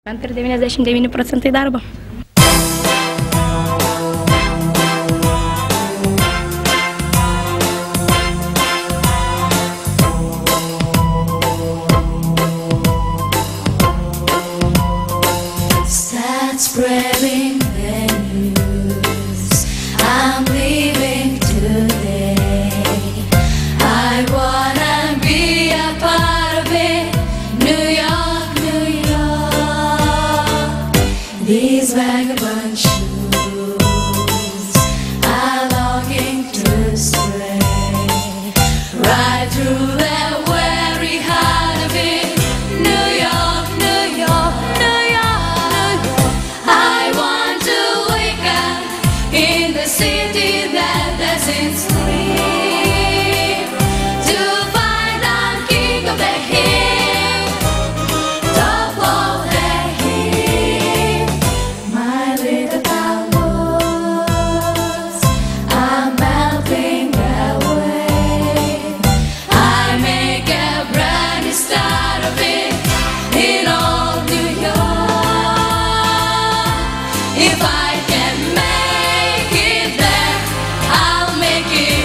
Antr 99% darbo. Start spreading the news. I'm leaving today. I wanna be a part of it. New York, New York. These vagabond shoes are longing to stray right through the very heart of it. New York, New York, New York, New York. I want to wake up in the city that doesn't sleep, to find I'm king of the hill, top of the hill. My little town walls are melting away. I make a brand new start of it in old New York. If I can make it there, I'll make it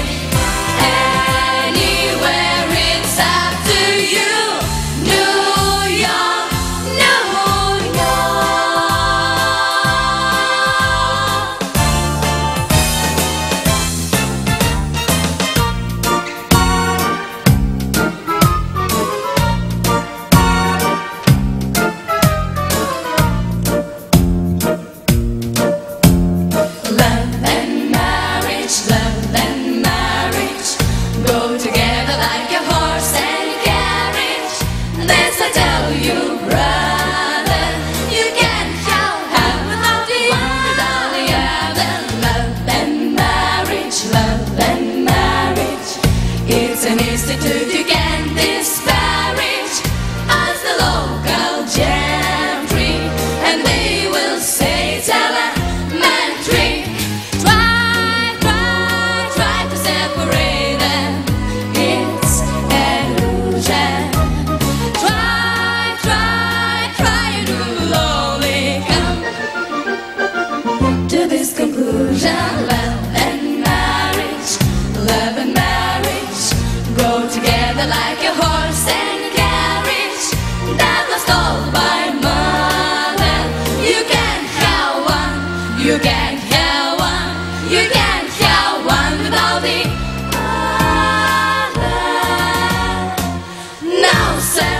anywhere. It's up to you, New York, New Love and marriage go together like a horse and carriage. This I tell you, brother, you can't have without the other. Love and marriage, it's an institute you can't disparage. Ask the local gentry, and they will say it's elementary. Try to separate them. It's illusion. Try, you will only come to this conclusion. Love and marriage go together like a horse and carriage that was told by mother. You can't have one, you can't have one, you can't have one without the other. No, sir.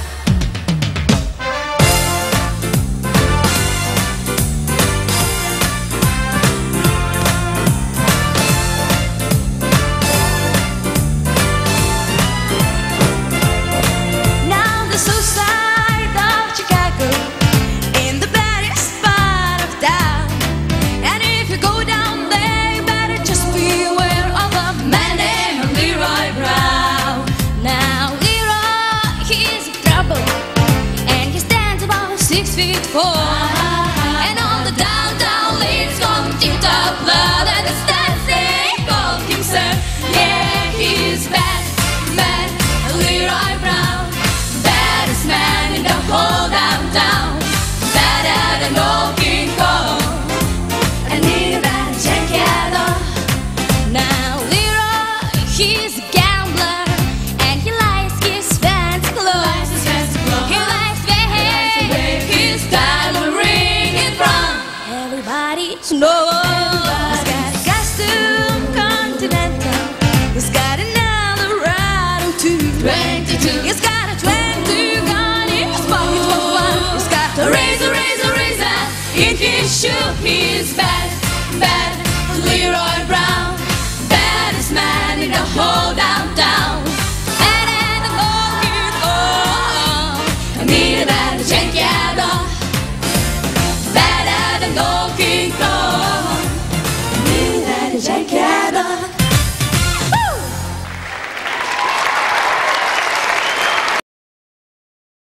Now the suicide of Chicago in the baddest part of town. And if you go down there, you better just beware of a man named Leroy Brown. Now Leroy, he's in trouble, and he stands about 6'4". And all the downtown ladies call him Tip Top Blood, and the stats they call him Sir. Yeah, he's bad, Leroy Brown, baddest man in the whole downtown, better than old King Kong, and neither than Jack. Now Leroy, he's a gambler, and he likes his fancy clothes. He likes the hair, his diamond ring in front. Everybody knows. He's got a costume Continental. He's got another Eldorado too. 22. He's got a 20 gun in his pocket for fun. He's got a razor in his shoe. He's bad, Leroy Brown, baddest man in the whole downtown. And the whole King Kong, neither than Jack, better than old King